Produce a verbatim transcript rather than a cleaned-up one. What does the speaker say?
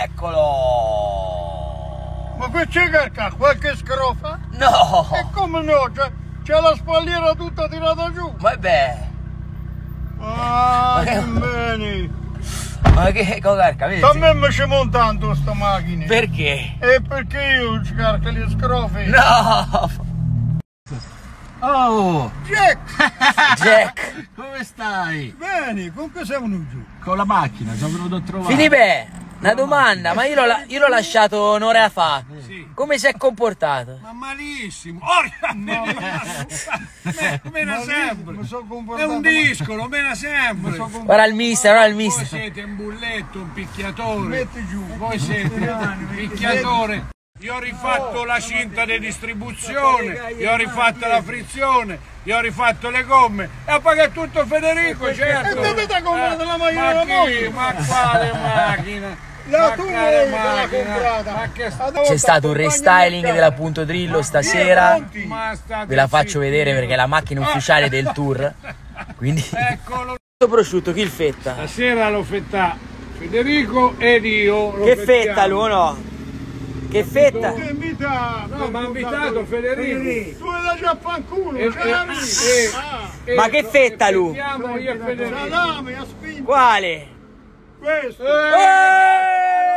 Eccolo! Ma qui c'è qualche scrofa? No! E come no? C'è la spalliera tutta tirata giù! Vabbè! Ah, Ma che... bene! Ma che cocarca, vedi? A me mi ci montando sta macchina! Perché? E perché io scarco le scrofe? No! Oh! Jack! Jack! Come stai? Bene, con che sei venuto giù? Con la macchina, sono venuto a trovare. Filipe, una domanda, ma io l'ho io l'ho lasciato un'ora fa. Sì. Come si è comportato? Ma malissimo! Orca! Mena sempre! Mi sono È comportato un discolo, mena sempre! Guarda il mister, guarda il Voi mister. siete un bulletto, un picchiatore! Metti giù! Voi siete un picchiatore! Io ho rifatto la cinta di distribuzione, io ho rifatto la frizione, io ho rifatto le gomme e ha pagato tutto Federico, certo! E dove ti ha comprato la macchina Ma della chi? moto? Ma quale macchina? La Ma tua quale l'ha macchina? comprata! Ma che C'è stato un restyling della Punto Drillo stasera. Ma state Ve la faccio zitti. vedere perché è la macchina ufficiale del tour. Quindi Eccolo! questo prosciutto chi il fetta? Stasera lo fetta Federico ed io. Lo Che fettiamo. fetta l'uno? Che fetta? Che invitato! No, mi ha invitato Federico. Tu hai da già a fanculo! E, c'è la mia. e- Ah, e- Ma che fetta, e lui? fettiamo io e Federico. salame, ha spinto! Quale? Questo! Eh, Eh!